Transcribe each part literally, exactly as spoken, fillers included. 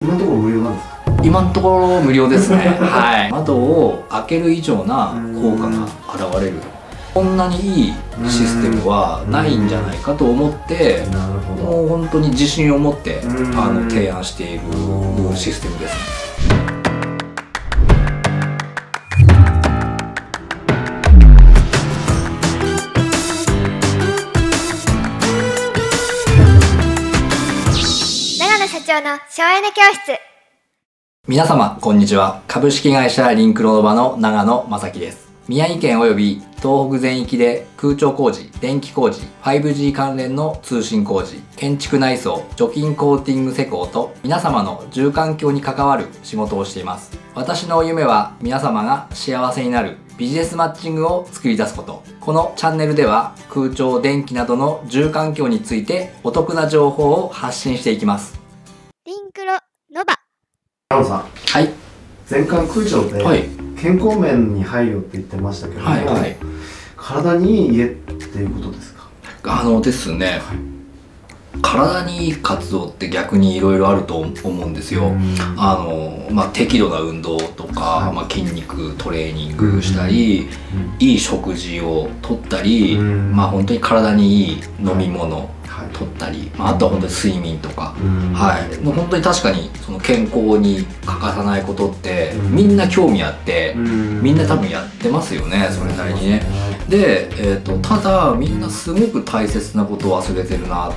今のところ無料なんですか？ 今のところ無料ですね。はい。窓を開ける以上な効果が現れる。こんなにいいシステムはないんじゃないかと思って、もう本当に自信を持ってあの提案しているシステムです。 長野社長の省エネ教室。 皆様こんにちは。株式会社リンクローバの長野正樹です。宮城県及び東北全域で空調工事、電気工事、ファイブジー 関連の通信工事、建築内装、除菌コーティング施工と皆様の住環境に関わる仕事をしています。私の夢は皆様が幸せになるビジネスマッチングを作り出すこと。このチャンネルでは空調、電気などの住環境についてお得な情報を発信していきます。 リンクロノバ。 長野さん、 はい。 全館空調で、 はい、 健康面に配慮って言ってましたけども、はいはい、体にいい家っていうことですか？ あのですね、はい、体にいい活動って逆にいろいろあると思うんですよ。あの、まあ、適度な運動とか、はい、まあ、筋肉トレーニングしたり、いい食事をとったり、まあ本当に体にいい飲み物、はい、取ったり、まあ、あとは本当に睡眠とか、はい、もう本当に確かにその健康に欠かさないことってみんな興味あってみんな多分やってますよね、それなりにね。で、えーと、ただみんなすごく大切なことを忘れてるなって、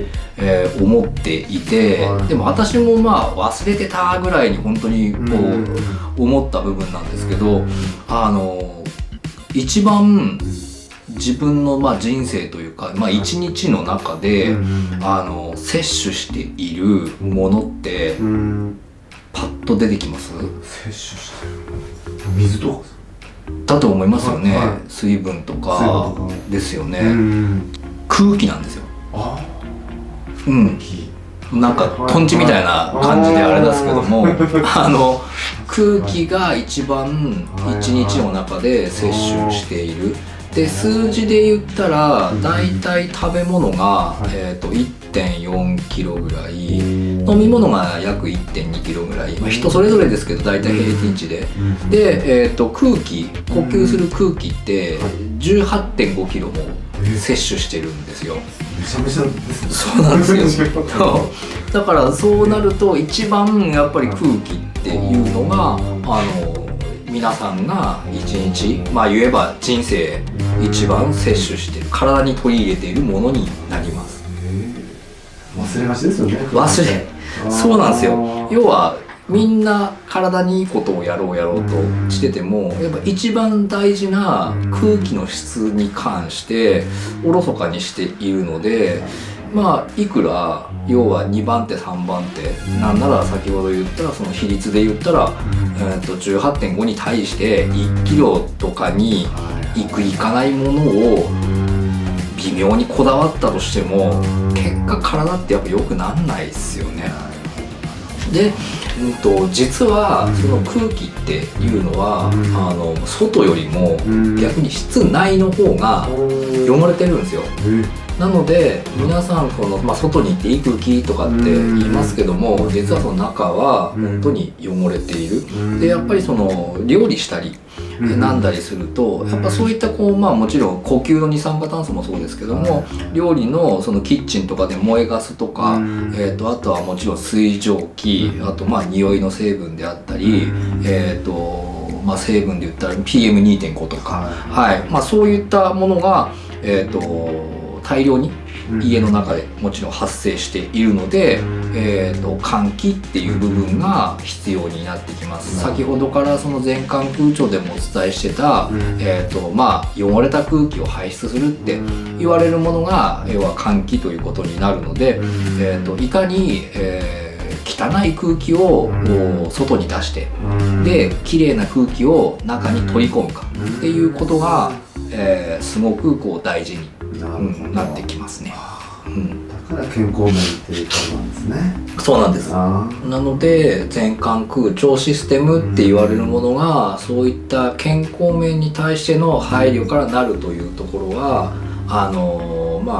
えー、思っていて、でも私もまあ忘れてたぐらいに本当にこう思った部分なんですけど、あの一番自分のまあ人生というか、まあ、一日の中であの摂取しているものってパッと出てきます？ 摂取してる水とかだと思いますよね、 はい、 水分とかですよね。空気なんですよ。あ、うん、なんかトンチみたいな感じであれですけども、あの空気が一番一日の中で摂取している。で、数字で言ったらだいたい食べ物が、えー、と いってんよんキロぐらい、飲み物が約 いってんにキロぐらい、まあ、人それぞれですけどだいたい平均値で、で、えー、と空気、呼吸する空気ってじゅうはってんごキロも摂取してるんですよ。 めちゃめちゃですね。 そうなんですよ。だからそうなると一番やっぱり空気っていうのが、あの皆さんが一日、まあ言えば人生一番摂取している、体に取り入れているものになります。 忘れがちですよね。 忘れ、そうなんですよ。要はみんな体にいいことをやろうやろうとしてても、やっぱ一番大事な空気の質に関しておろそかにしているので、まあいくら要はにばん手さんばん手、なんなら先ほど言ったその比率で言ったら、えー、と じゅうはってんご に対していちキロとかにいくいかないものを微妙にこだわったとしても結果体ってやっぱ良くなんないですよね。で、うんと、実はその空気っていうのは、あの外よりも逆に室内の方が汚れてるんですよ。なので皆さんこの、まあ、外に行っていい空気とかって言いますけども、実はその中は本当に汚れている。でやっぱりその料理したりなんだりすると、やっぱそういったこう、まあもちろん呼吸の二酸化炭素もそうですけども、料理のそのキッチンとかで燃えガスとか、えーとあとはもちろん水蒸気、あとまあ匂いの成分であったり、えーとまあ成分で言ったら ピーエムにてんご とか、はい、まあそういったものがえーと大量に家の中でもちろん発生しているので、えーと換気っていう部分が必要になってきます。先ほどからその全館空調でもお伝えしてた、えーとまあ、汚れた空気を排出するって言われるものが要は換気ということになるので、えーといかに、えー汚い空気を外に出してで綺麗な空気を中に取り込むかっていうことが、えー、すごくこう大事に、うん、なってきますね。うん、 だから健康面っていうことなんですね。 そうなんです。なので全館空調システムって言われるものがそういった健康面に対しての配慮からなるというところはあのー、まあ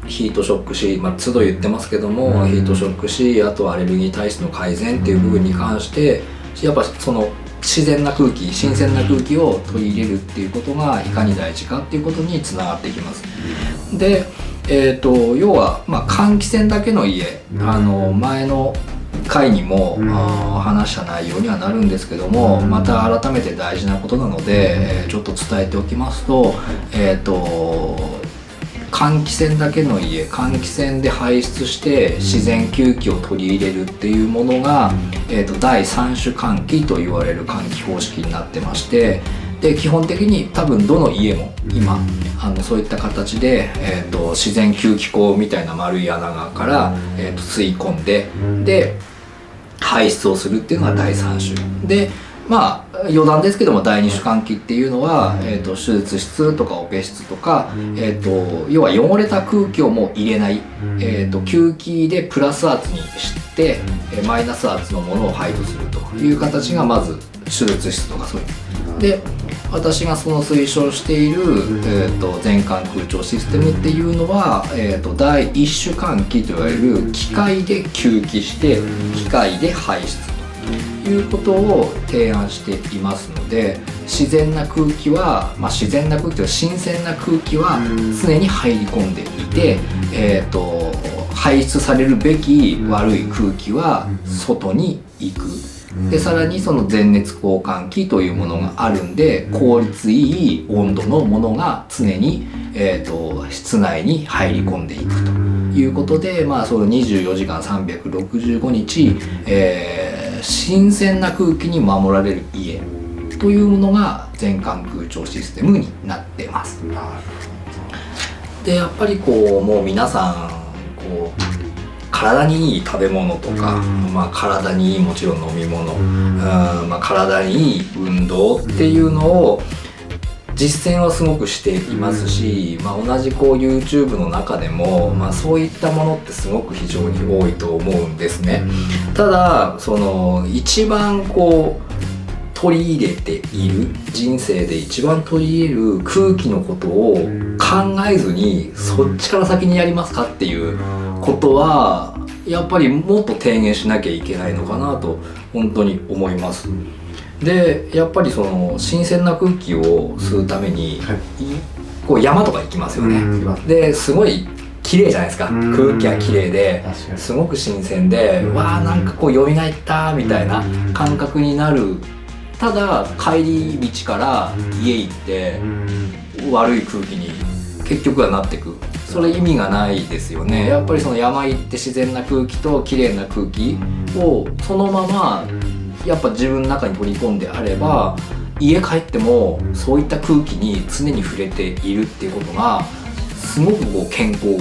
ヒートショックし、まあ、都度言ってますけども、ヒートショックし、あとはアレルギー体質の改善っていう部分に関してやっぱその自然な空気、新鮮な空気を取り入れるっていうことがいかに大事かっていうことにつながっていきます。で、えーと、要は、まあ、換気扇だけの家、あの前の回にも、うん、話した内容にはなるんですけども、うん、また改めて大事なことなので、えー、ちょっと伝えておきますと、えーと換気扇だけの家、換気扇で排出して自然吸気を取り入れるっていうものが、えーとだいさん種換気と言われる換気方式になってまして、で基本的に多分どの家も今あのそういった形で、えーと自然吸気口みたいな丸い穴から、えーと吸い込んで、で排出をするっていうのがだいさん種で、まあ余談ですけどもだいに種換気っていうのは、えーと手術室とかオペ室とか、えーと要は汚れた空気をもう入れない、えーと吸気でプラス圧にしてマイナス圧のものを排除するという形がまず手術室とかそういうで、私がその推奨している、えーと全館空調システムっていうのは、えーとだいいち種換気といわれる機械で吸気して機械で排出ということを提案していますので、自然な空気は、まあ、自然な空気というか新鮮な空気は常に入り込んでいて、えーと排出されるべき悪い空気は外に行く。でさらにその全熱交換器というものがあるんで、効率いい温度のものが常に、えーと室内に入り込んでいくということで、まあ、そのにじゅうよじかんさんびゃくろくじゅうごにち、えー、新鮮な空気に守られる家というものが全館空調システムになってます。でやっぱりこうもう皆さんこう体にいい食べ物とか、まあ、体にいいもちろん飲み物、うんまあ、体にいい運動っていうのを実践はすごくしていますし、まあ、同じこう YouTube の中でも、まあ、そういったものってすごく非常に多いと思うんですね。ただその一番こう取り入れている人生で一番取り入れる空気のことを考えずにそっちから先にやりますかっていうことはやっぱりもっと提言しなきゃいけないのかなと本当に思います。でやっぱりその新鮮な空気を吸うためにこう山とか行きますよね。ですごい綺麗じゃないですか。空気が綺麗ですごく新鮮でわあなんかこう蘇ったみたいな感覚になる。ただ帰り道から家行って悪い空気に結局はなってく、それ意味がないですよね。やっぱりその山行って自然な空気と綺麗な空気をそのままやっぱ自分の中に取り込んであれば、家帰ってもそういった空気に常に触れているっていうことがすごくこう健康、うん、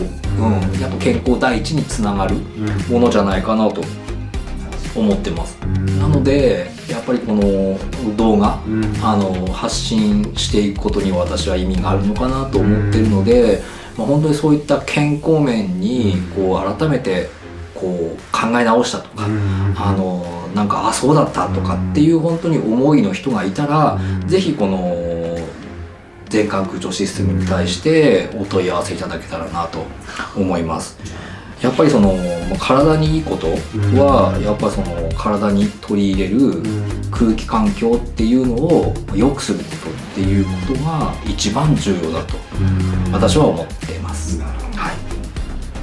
やっぱ健康第一につながるものじゃないかなと思ってます。なのでやっぱりこの動画、うん、あの発信していくことには私は意味があるのかなと思ってるので、まあ、本当にそういった健康面にこう改めてこう考え直したとか、うん、あのなんかあそうだったとかっていう本当に思いの人がいたら、うん、ぜひこの全館空調システムに対してお問い合わせいただけたらなと思います。やっぱりその体にいいことはやっぱりその体に取り入れる空気環境っていうのを良くすることっていうことが一番重要だと私は思っています。はい。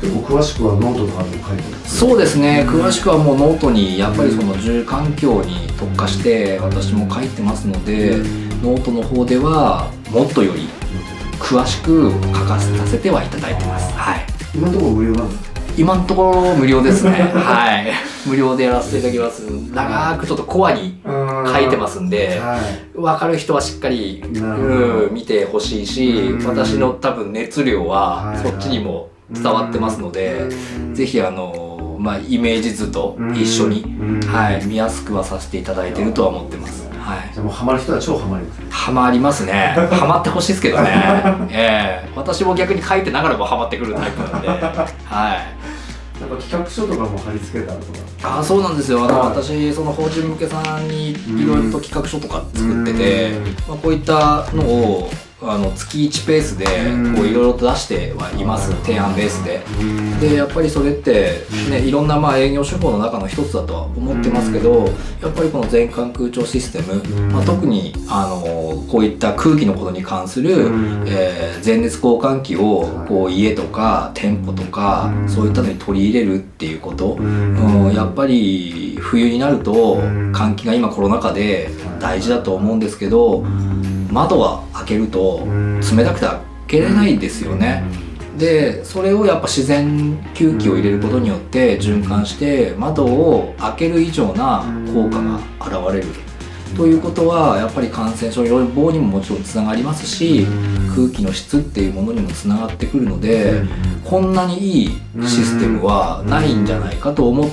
でも詳しくはノートとかでも書いてる。 そうですね。詳しくはもうノートにやっぱりその住環境に特化して私も書いてますので、ノートの方ではもっとより詳しく書かせてはいただいてます。はい。 今のところ無料なんですか？ 今のところ無料ですね。はい、無料でやらせていただきます。長くちょっとコアに書いてますんで、はい、分かる人はしっかり、うん、見てほしいし、私の多分熱量はそっちにも伝わってますので、ぜひあの、まあ、イメージ図と一緒に、はい、見やすくはさせていただいてるとは思ってます。はい、 じゃあもうハマる人は超ハマります。 ハマりますね。ハマってほしいですけどね。ええー、私も逆に書いてながらもハマってくるタイプなんで、はい。 なんか企画書とかも貼り付けたりとか。 ああそうなんですよ。あの私その法人向けさんにいろいろと企画書とか作ってて、まあこういったのをあの月いちペースでこういろいろと出してはいます、提案ベースで。でやっぱりそれってね、いろんなまあ営業手法の中の一つだとは思ってますけど、やっぱりこの全館空調システム、まあ、特にあのこういった空気のことに関する、えー、全熱交換器をこう家とか店舗とかそういったのに取り入れるっていうこと、うん、やっぱり冬になると換気が今コロナ禍で大事だと思うんですけど、窓は開けると冷たくて開けれないですよね。でそれをやっぱ自然吸気を入れることによって循環して窓を開ける以上な効果が現れるということは、やっぱり感染症予防にももちろんつながりますし、空気の質っていうものにもつながってくるので、こんなにいいシステムはないんじゃないかと思って、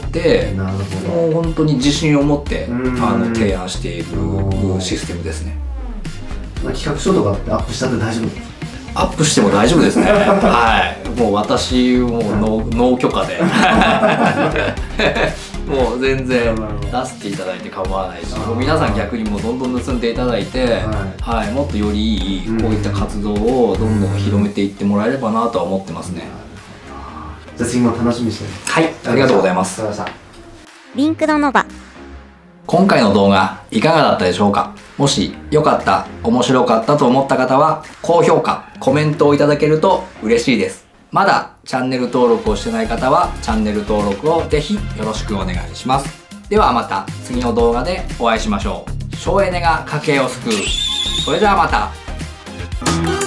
もう本当に自信を持ってあの提案しているシステムですね。 企画書とかってアップしたって大丈夫ですか？ アップしても大丈夫ですね。はい、もう私もノー許可でもう全然出していただいて構わないし、もう皆さん逆にもうどんどん盗んでいただいて、はい、はい、もっとよりいいこういった活動をどんどん広めていってもらえればなとは思ってますね。 じゃあ次も楽しみにしてはい、ありがとうございます。 リンクドノバ。 今回の動画いかがだったでしょうか？もし良かった、面白かったと思った方は高評価、コメントをいただけると嬉しいです。まだチャンネル登録をしてない方はチャンネル登録をぜひよろしくお願いします。ではまた次の動画でお会いしましょう。省エネが家計を救う。それではまた。